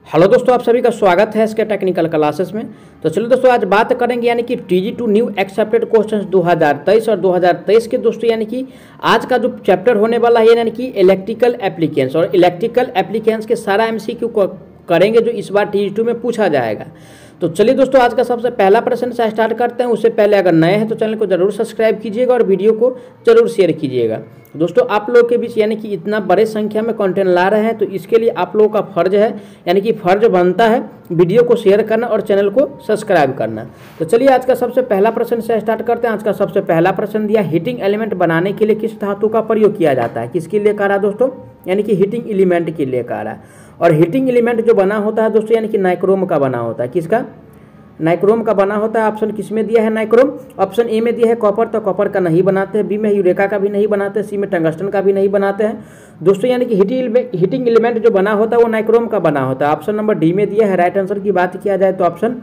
Hello दोस्तों, आप सभी का स्वागत है इसके टेक्निकल क्लासेस में। तो चलो दोस्तों, आज बात करेंगे यानी कि TG2 न्यू एक्सेप्टेड क्वेश्चंस 2023 और 2023 के दोस्तों यानी कि आज का जो चैप्टर होने वाला है यानी कि इलेक्ट्रिकल एप्लीकेंस, और इलेक्ट्रिकल एप्लीकेंस के सारा MCQ को करेंगे जो इस बार TG2 में पूछा जाएगा। तो चलिए दोस्तों, आज का सबसे पहला प्रश्न से स्टार्ट करते हैं। उससे पहले अगर नए हैं तो चैनल को जरूर सब्सक्राइब कीजिएगा और वीडियो को जरूर शेयर कीजिएगा। दोस्तों, आप लोगों के बीच यानी कि इतना बड़े संख्या में कंटेंट ला रहे हैं तो इसके लिए आप लोगों का फर्ज है, यानी कि फर्ज बनता है वीडियो को शेयर करना और चैनल को सब्सक्राइब करना। तो चलिए आज का सबसे पहला प्रश्न से स्टार्ट करते हैं। आज का सबसे पहला प्रश्न दिया, हीटिंग एलिमेंट बनाने के लिए किस धातु का प्रयोग किया जाता है? किसके लिए कह रहा है दोस्तों? यानी कि हीटिंग एलिमेंट के लिए कह रहा है। और हीटिंग एलिमेंट जो बना होता है दोस्तों यानी कि नाइक्रोम का बना होता है। किसका? नाइक्रोम का बना होता है। ऑप्शन किस में दिया है? नाइक्रोम। ऑप्शन ए में दिया है कॉपर, तो कॉपर का नहीं बनाते हैं। बी में यूरेका का भी नहीं बनाते हैं। सी में टंगस्टन का भी नहीं बनाते हैं दोस्तों। यानी कि हीटिंग एलिमेंट जो बना होता है वो नाइक्रोम का बना होता है। ऑप्शन नंबर डी में दिया है। राइट आंसर की बात किया जाए तो ऑप्शन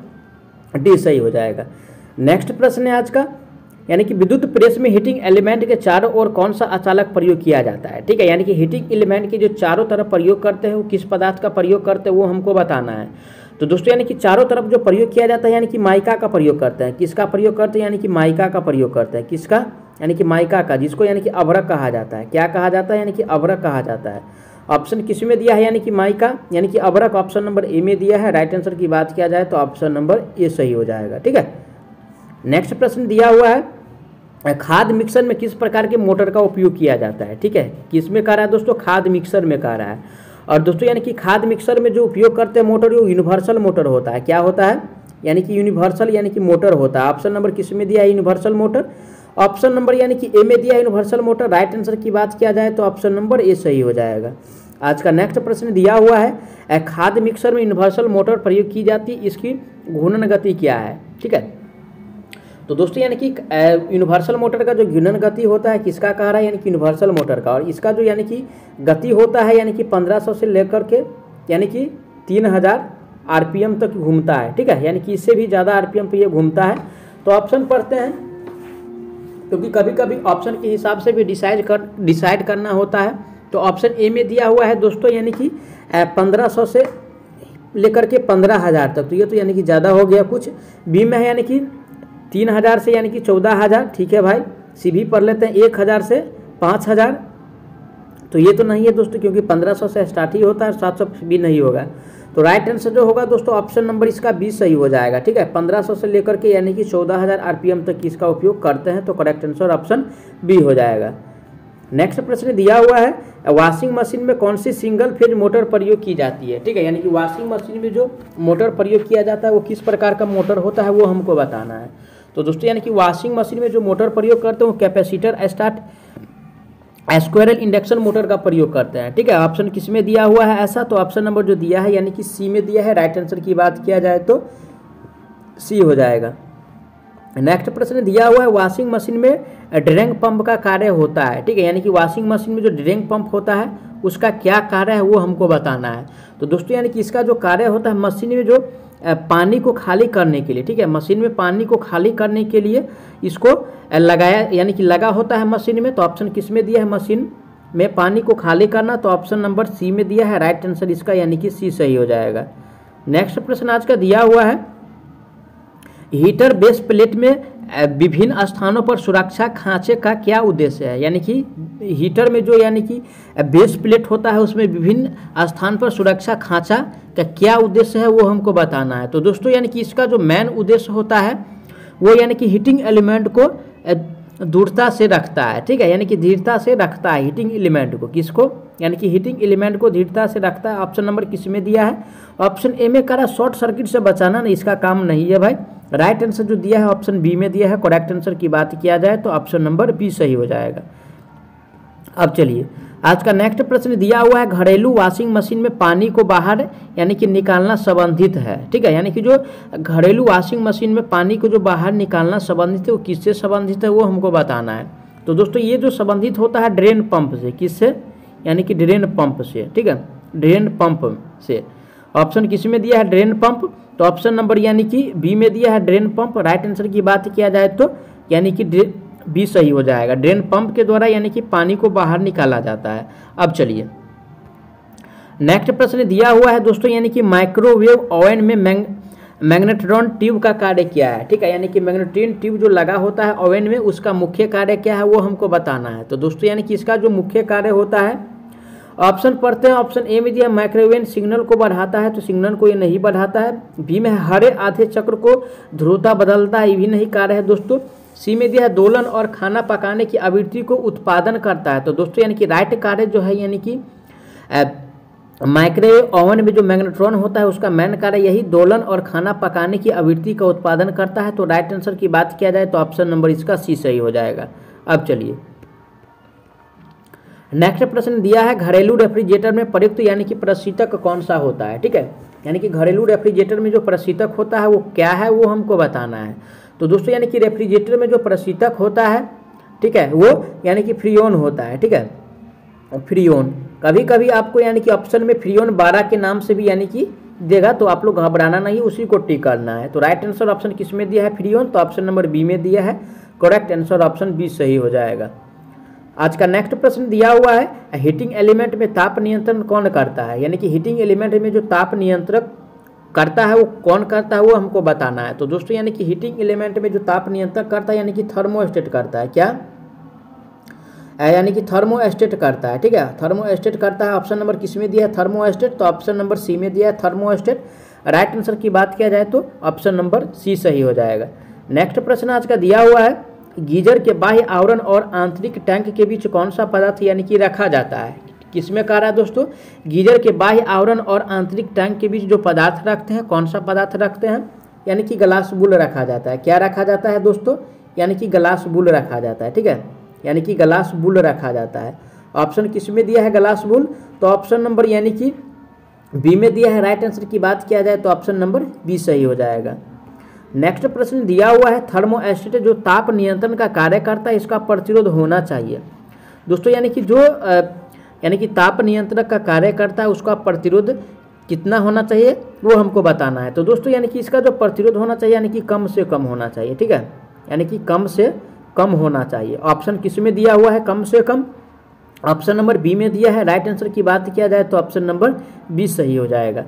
डी सही हो जाएगा। नेक्स्ट प्रश्न है आज का, यानी कि विद्युत प्रेस में हीटिंग एलिमेंट के चारों ओर कौन सा अचालक प्रयोग किया जाता है? ठीक है, यानी कि हीटिंग एलिमेंट के जो चारों तरफ प्रयोग करते हैं वो किस पदार्थ का प्रयोग करते हैं वो हमको बताना है। तो दोस्तों यानी कि चारों तरफ जो प्रयोग किया जाता है यानी कि माइका का प्रयोग करते हैं। किसका प्रयोग करते हैं? यानी कि माइका का प्रयोग करते हैं। किसका? यानी कि माइका का, जिसको यानी कि अभ्रक कहा जाता है। क्या कहा जाता है? यानी कि अभ्रक कहा जाता है। ऑप्शन किस में दिया है? यानी कि माइका यानी कि अभ्रक। ऑप्शन नंबर ए में दिया है। राइट आंसर की बात किया जाए तो ऑप्शन नंबर ए सही हो जाएगा। ठीक है, नेक्स्ट प्रश्न दिया हुआ है, खाद मिक्सर में किस प्रकार के मोटर का उपयोग किया जाता है? ठीक है, किस में कह रहा है दोस्तों? खाद मिक्सर में कह रहा है। और दोस्तों यानी कि खाद मिक्सर में जो उपयोग करते हैं मोटर वो यूनिवर्सल मोटर होता है। क्या होता है? यानी कि यूनिवर्सल यानी कि मोटर होता है। ऑप्शन नंबर किस में दिया है? Universal motor. ऑप्शन नंबर यानी कि ए में दिया है यूनिवर्सल मोटर। राइट आंसर की बात किया जाए तो ऑप्शन नंबर ए सही हो जाएगा। आज का नेक्स्ट प्रश्न दिया हुआ है, खाद मिक्सर में यूनिवर्सल मोटर प्रयोग की जाती है, इसकी घूर्णन गति क्या है? ठीक है, तो दोस्तों यानी कि यूनिवर्सल मोटर का जो घूर्णन गति होता है किसका कह रहा है? यानी कि यूनिवर्सल मोटर का। और इसका जो यानी कि गति होता है यानी कि 1500 से लेकर के यानी कि 3000 RPM तक घूमता है। ठीक है, यानी कि इससे भी ज़्यादा RPM पे ये घूमता है। तो ऑप्शन पढ़ते हैं, क्योंकि कभी कभी ऑप्शन के हिसाब से भी डिसाइड करना होता है। तो ऑप्शन ए में दिया हुआ है दोस्तों यानी कि 1500 से लेकर के 15000 तक, तो ये तो यानी कि ज़्यादा हो गया कुछ। बी में है यानी कि 3000 से यानी कि 14000। ठीक है भाई, सी भी पढ़ लेते हैं 1000 से 5000। तो ये तो नहीं है दोस्तों, क्योंकि 1500 से स्टार्ट ही होता है, 700 भी नहीं होगा। तो राइट आंसर जो होगा दोस्तों ऑप्शन नंबर इसका 20 सही हो जाएगा। ठीक है, 1500 से लेकर के यानी कि 14000 RPM तक इसका उपयोग करते हैं। तो करेक्ट आंसर ऑप्शन बी हो जाएगा। नेक्स्ट प्रश्न दिया हुआ है, वॉशिंग मशीन में कौन सी सिंगल फेज मोटर प्रयोग की जाती है? ठीक है, यानी कि वॉशिंग मशीन में जो मोटर प्रयोग किया जाता है वो किस प्रकार का मोटर होता है वो हमको बताना है। तो दोस्तों यानी कि वॉशिंग मशीन में जो मोटर प्रयोग करते हैं वो capacitor start squirrel induction motor का प्रयोग करते हैं। ठीक है, ऑप्शन किस में दिया हुआ है ऐसा? तो ऑप्शन नंबर जो दिया है यानी कि सी में दिया है। राइट आंसर की बात किया जाए तो सी हो जाएगा। नेक्स्ट प्रश्न दिया हुआ है, वॉशिंग मशीन में ड्रेन पंप का कार्य होता है। ठीक है, यानी कि वॉशिंग मशीन में जो ड्रेन पंप होता है उसका क्या कार्य है वो हमको बताना है। तो दोस्तों यानी कि इसका जो कार्य होता है मशीन में जो पानी को खाली करने के लिए, ठीक है, मशीन में पानी को खाली करने के लिए इसको लगाया यानी कि लगा होता है मशीन में। तो ऑप्शन किस में दिया है? मशीन में पानी को खाली करना। तो ऑप्शन नंबर सी में दिया है। राइट आंसर इसका यानी कि सी सही हो जाएगा। नेक्स्ट प्रश्न आज का दिया हुआ है, हीटर बेस प्लेट में विभिन्न स्थानों पर सुरक्षा खांचे का क्या उद्देश्य है? यानी कि हीटर में जो यानी कि बेस प्लेट होता है उसमें विभिन्न स्थान पर सुरक्षा खांचा का क्या उद्देश्य है वो हमको बताना है। तो दोस्तों यानी कि इसका जो मेन उद्देश्य होता है वो यानी कि हीटिंग एलिमेंट को दृढ़ता से रखता है। ठीक है, यानी कि दृढ़ता से रखता है हीटिंग एलिमेंट को। किसको? यानी कि हीटिंग एलिमेंट को दृढ़ता से रखता है। ऑप्शन नंबर किस में दिया है? ऑप्शन ए में कह रहा शॉर्ट सर्किट से बचाना, नहीं इसका काम नहीं है भाई। राइट आंसर जो दिया है ऑप्शन बी में दिया है। करेक्ट आंसर की बात किया जाए तो ऑप्शन नंबर बी सही हो जाएगा। अब चलिए आज का नेक्स्ट प्रश्न दिया हुआ है, घरेलू वॉशिंग मशीन में पानी को बाहर यानी कि निकालना संबंधित है। ठीक है, यानी कि जो घरेलू वॉशिंग मशीन में पानी को जो बाहर निकालना संबंधित है वो किससे संबंधित है वो हमको बताना है। तो दोस्तों ये जो संबंधित होता है ड्रेन पंप से। किससे? यानी कि ड्रेन पंप से। ठीक है, ड्रेन पंप से। ऑप्शन किस में दिया है? Drain pump. तो ऑप्शन नंबर यानी कि बी में दिया है ड्रेन पंप। राइट आंसर की बात किया जाए तो यानी कि बी सही हो जाएगा। ड्रेन पंप के द्वारा यानी कि पानी को बाहर निकाला जाता है। अब चलिए नेक्स्ट प्रश्न दिया हुआ है दोस्तों, यानी कि माइक्रोवेव ओवन में मैग्नेट्रॉन ट्यूब का कार्य क्या है। ठीक है, यानी कि मैग्नेट्रॉन ट्यूब जो लगा होता है ओवन में, उसका मुख्य कार्य क्या है वो हमको बताना है। तो दोस्तों यानी कि इसका जो मुख्य कार्य होता है, ऑप्शन पढ़ते हैं। ऑप्शन ए में दिया माइक्रोवेव सिग्नल को बढ़ाता है, तो सिग्नल को ये नहीं बढ़ाता है। बी में हरे आधे चक्र को ध्रुवता बदलता है, ये भी नहीं कार्य है दोस्तों। सी में दिया है दोलन और खाना पकाने की आवृत्ति को उत्पादन करता है। तो दोस्तों यानी कि राइट कार्य जो है, यानी कि माइक्रोवेव ओवन में जो मैग्नेट्रॉन होता है उसका मेन कार्य यही दोलन और खाना पकाने की आवृत्ति का उत्पादन करता है। तो राइट आंसर की बात किया जाए तो ऑप्शन नंबर इसका सी सही हो जाएगा। अब चलिए नेक्स्ट प्रश्न दिया है, घरेलू रेफ्रिजरेटर में प्रयुक्त यानी कि प्रशीतक कौन सा होता है। ठीक है, यानी कि घरेलू रेफ्रिजरेटर में जो प्रशीतक होता है वो क्या है वो हमको बताना है। तो दोस्तों यानी कि रेफ्रिजरेटर में जो प्रशीतक होता है, ठीक है, वो यानी कि फ्रीओन होता है। ठीक है, फ्रीओन कभी कभी आपको यानी कि ऑप्शन में फ्रीओन 12 के नाम से भी यानी कि देगा, तो आप लोग घबराना नहीं, उसी को टिक करना है। तो राइट आंसर ऑप्शन किस में दिया है फ्रीओन, तो ऑप्शन नंबर बी में दिया है। करेक्ट आंसर ऑप्शन बी सही हो जाएगा। आज का नेक्स्ट प्रश्न दिया हुआ है, हीटिंग एलिमेंट में ताप नियंत्रण कौन करता है। यानी कि हीटिंग एलिमेंट में जो ताप नियंत्रक करता है वो कौन करता है वो हमको बताना है। तो दोस्तों यानी कि हीटिंग एलिमेंट में जो ताप नियंत्रक करता है यानी कि थर्मोस्टेट करता है। क्या, यानी कि थर्मोस्टेट करता है। ठीक है, थर्मोस्टेट करता है। ऑप्शन नंबर किस में दिया है थर्मोस्टेट, तो ऑप्शन नंबर सी में दिया है थर्मोस्टेट। राइट आंसर की बात किया जाए तो ऑप्शन नंबर सी सही हो जाएगा। नेक्स्ट प्रश्न आज का दिया हुआ है, गीजर के बाह्य आवरण और आंतरिक टैंक के बीच कौन सा पदार्थ यानी कि रखा जाता है। किसमें कह रहा है दोस्तों, गीजर के बाह्य आवरण और आंतरिक टैंक के बीच जो पदार्थ रखते हैं, कौन सा पदार्थ रखते हैं, यानी कि ग्लास बुल रखा जाता है। क्या रखा जाता है दोस्तों, यानी कि ग्लास बुल रखा जाता है। ठीक है, यानी कि ग्लास बुल रखा जाता है। ऑप्शन किस में दिया है ग्लास बुल, तो ऑप्शन नंबर यानी कि बी में दिया है। राइट आंसर की बात किया जाए तो ऑप्शन नंबर बी सही हो जाएगा। नेक्स्ट प्रश्न दिया हुआ है, थर्मोस्टेट जो ताप नियंत्रण का कार्य करता है इसका प्रतिरोध होना चाहिए। दोस्तों यानी कि जो यानी कि ताप नियंत्रक का कार्य करता है उसका प्रतिरोध कितना होना चाहिए वो हमको बताना है। तो दोस्तों यानी कि इसका जो प्रतिरोध होना चाहिए यानी कि कम से कम होना चाहिए। ठीक है, यानी कि कम से कम होना चाहिए। ऑप्शन किस में दिया हुआ है कम से कम, ऑप्शन नंबर बी में दिया है। राइट आंसर की बात किया जाए तो ऑप्शन नंबर बी सही हो जाएगा।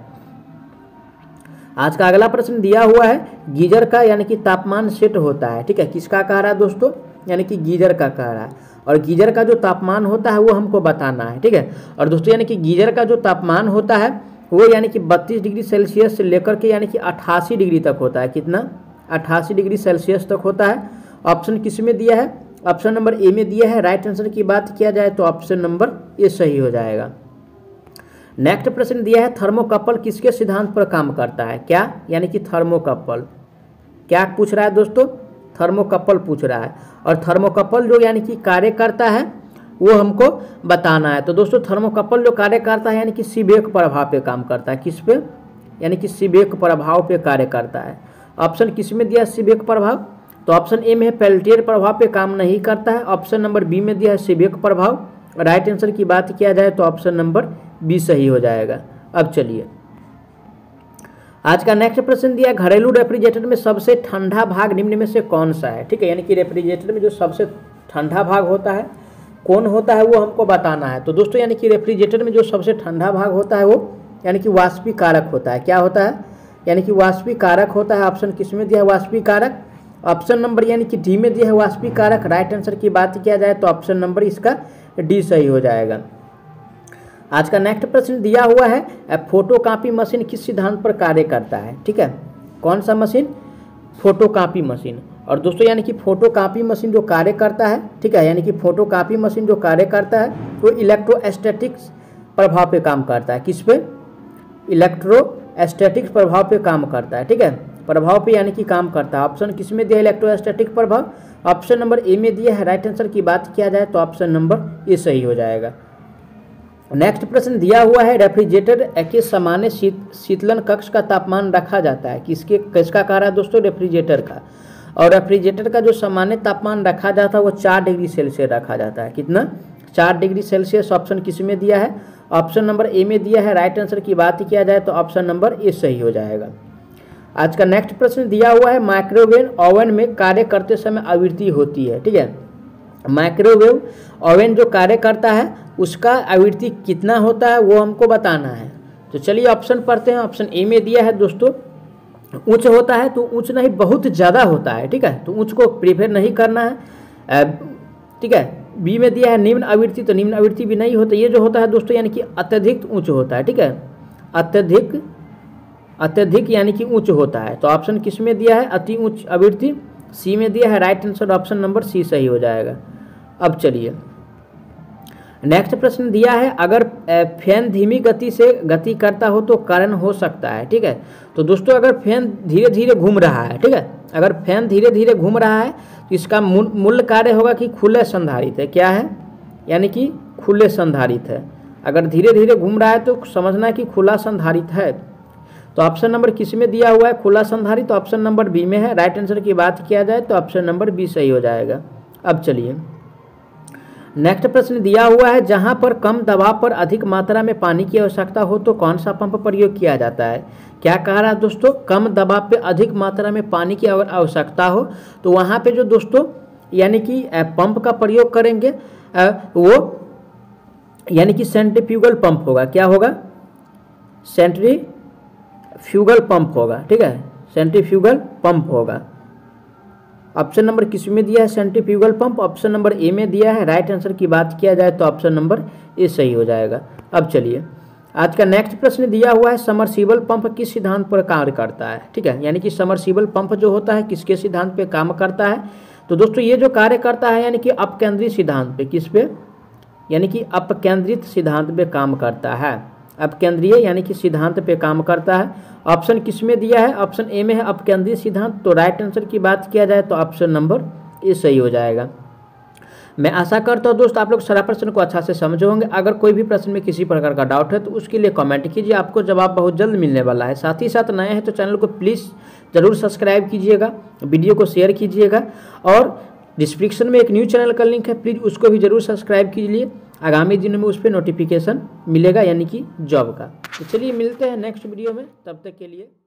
आज का अगला प्रश्न दिया हुआ है, गीजर का यानी कि तापमान सेट होता है। ठीक है, किसका कह रहा है दोस्तों, यानी कि गीजर का कह रहा है, और गीजर का जो तापमान होता है वो हमको बताना है। ठीक है, और दोस्तों यानी कि गीजर का जो तापमान होता है वो यानी कि 32 डिग्री सेल्सियस से लेकर के यानी कि 88 डिग्री तक होता है। कितना, 88 डिग्री सेल्सियस तक होता है। ऑप्शन किस में दिया है, ऑप्शन नंबर ए में दिया है। राइट आंसर की बात किया जाए तो ऑप्शन नंबर ए सही हो जाएगा। नेक्स्ट प्रश्न दिया है, थर्मोकपल किसके सिद्धांत पर काम करता है। क्या, यानी कि थर्मोकपल क्या पूछ रहा है दोस्तों, थर्मोकपल पूछ रहा है, और थर्मोकपल जो यानी कि कार्य करता है वो हमको बताना है। तो दोस्तों थर्मोकपल जो कार्य करता है यानी कि सीबेक प्रभाव पे काम करता है। किस पे, यानी कि सीबेक प्रभाव पे कार्य करता है। ऑप्शन किस में दिया सीबेक प्रभाव, तो ऑप्शन ए में है पेल्टियर प्रभाव पे काम नहीं करता है। ऑप्शन नंबर बी में दिया है सीबेक प्रभाव। राइट आंसर की बात किया जाए तो ऑप्शन नंबर बी सही हो जाएगा। अब चलिए आज का नेक्स्ट प्रश्न दिया, घरेलू रेफ्रिजरेटर में सबसे ठंडा भाग निम्न में से कौन सा है। ठीक है, यानी कि रेफ्रिजरेटर में जो सबसे ठंडा भाग होता है कौन होता है वो हमको बताना है। तो दोस्तों यानी कि रेफ्रिजरेटर में जो सबसे ठंडा भाग होता है वो यानी कि वाष्पीकारक होता है। क्या होता है, यानी कि वाष्पीकारक होता है। ऑप्शन किस में दिया है वाष्पीकारक, ऑप्शन नंबर यानी कि डी में दिया है वाष्पीकारक। राइट आंसर की बात किया जाए तो ऑप्शन नंबर इसका डी सही हो जाएगा। आज का नेक्स्ट प्रश्न दिया हुआ है, फोटोकॉपी मशीन किस सिद्धांत पर कार्य करता है। ठीक है, कौन सा मशीन, फोटोकॉपी मशीन। और दोस्तों यानी कि फोटोकॉपी मशीन जो कार्य करता है, ठीक है, यानी कि फोटोकॉपी मशीन जो कार्य करता है वो इलेक्ट्रोस्टैटिक्स प्रभाव पे काम करता है। किस पे, इलेक्ट्रोस्टैटिक्स प्रभाव पे काम करता है। ठीक है, प्रभाव पे यानी कि काम करता है। ऑप्शन किस में दिया है इलेक्ट्रोस्टैटिक प्रभाव, ऑप्शन नंबर ए में दिया है। राइट आंसर की बात किया जाए तो ऑप्शन नंबर ए सही हो जाएगा। नेक्स्ट प्रश्न दिया हुआ है, रेफ्रिजरेटर के सामान्य शीतलन कक्ष का तापमान रखा जाता है। किसका कह रहा है दोस्तों, रेफ्रिजरेटर का। और रेफ्रिजरेटर का जो सामान्य तापमान रखा जाता है वो 4 डिग्री सेल्सियस रखा जाता है। कितना, 4 डिग्री सेल्सियस। ऑप्शन किस में दिया है, ऑप्शन नंबर ए में दिया है। राइट आंसर की बात किया जाए तो ऑप्शन नंबर ए सही हो जाएगा। आज का नेक्स्ट प्रश्न दिया हुआ है, माइक्रोवेव ओवन में कार्य करते समय आवृत्ति होती है। ठीक है, माइक्रोवेव ओवन जो कार्य करता है उसका आवृत्ति कितना होता है वो हमको बताना है। तो चलिए ऑप्शन पढ़ते हैं। ऑप्शन ए में दिया है दोस्तों उच्च होता है, तो उच्च नहीं बहुत ज़्यादा होता है, ठीक है, तो उच्च को प्रीफर नहीं करना है, ठीक है। बी में दिया है निम्न आवृत्ति, तो निम्न आवृत्ति भी नहीं होता, ये जो होता है दोस्तों यानी कि अत्यधिक उच्च होता है, ठीक है, अत्यधिक यानी कि उच्च होता है। तो ऑप्शन किस में दिया है, अति उच्च आवृत्ति, सी में दिया है। Right answer option number C सही हो जाएगा। अब चलिए नेक्स्ट प्रश्न दिया है, अगर फैन धीमी गति से गति करता हो तो कारण हो सकता है, ठीक है। तो दोस्तों अगर फैन धीरे धीरे घूम रहा है, ठीक है, अगर फैन धीरे धीरे घूम रहा है तो इसका मूल कार्य होगा कि खुले संधारित है। क्या है, यानी कि खुले संधारित है। अगर धीरे धीरे घूम रहा है तो समझना कि खुला संधारित है। तो ऑप्शन नंबर किस में दिया हुआ है, खुला संधारित, तो ऑप्शन नंबर बी में है। राइट आंसर की बात किया जाए तो ऑप्शन नंबर बी सही हो जाएगा। अब चलिए नेक्स्ट प्रश्न दिया हुआ है, जहां पर कम दबाव पर अधिक मात्रा में पानी की आवश्यकता हो तो कौन सा पंप प्रयोग किया जाता है। क्या कह रहा है दोस्तों, कम दबाव पे अधिक मात्रा में पानी की अगर आवश्यकता हो तो वहां पे जो दोस्तों यानी कि पंप का प्रयोग करेंगे वो यानी कि सेंट्रीफ्यूगल पंप होगा। क्या होगा, सेंट्रीफ्यूगल पंप होगा, ठीक है, सेंट्रीफ्यूगल पंप होगा। ऑप्शन नंबर किस में दिया है, centrifugal pump, option number A में दिया है। राइट आंसर की बात किया जाए तो ऑप्शन नंबर ए सही हो जाएगा। अब चलिए आज का नेक्स्ट प्रश्न दिया हुआ है, समरसीबल पंप किस सिद्धांत पर कार्य करता है, ठीक है, यानी कि समरसीबल पंप जो होता है किसके सिद्धांत पे काम करता है। तो दोस्तों ये जो कार्य करता है यानी कि अपकेंद्रित सिद्धांत पे, किस पे, यानी कि अपकेंद्रित सिद्धांत पे काम करता है, अपकेंद्रीय यानी कि सिद्धांत पे काम करता है। ऑप्शन किस में दिया है, ऑप्शन ए में है अपकेंद्रीय सिद्धांत। तो राइट आंसर की बात किया जाए तो ऑप्शन नंबर ए सही हो जाएगा। मैं आशा करता हूँ दोस्त आप लोग सारा प्रश्न को अच्छा से समझे होंगे। अगर कोई भी प्रश्न में किसी प्रकार का डाउट है तो उसके लिए कमेंट कीजिए, आपको जवाब बहुत जल्द मिलने वाला है। साथ ही साथ नए हैं तो चैनल को प्लीज़ ज़रूर सब्सक्राइब कीजिएगा, वीडियो को शेयर कीजिएगा, और डिस्क्रिप्शन में एक न्यू चैनल का लिंक है, प्लीज़ उसको भी ज़रूर सब्सक्राइब कीजिए। आगामी दिनों में उस पर नोटिफिकेशन मिलेगा यानी कि जॉब का। तो चलिए मिलते हैं नेक्स्ट वीडियो में, तब तक के लिए।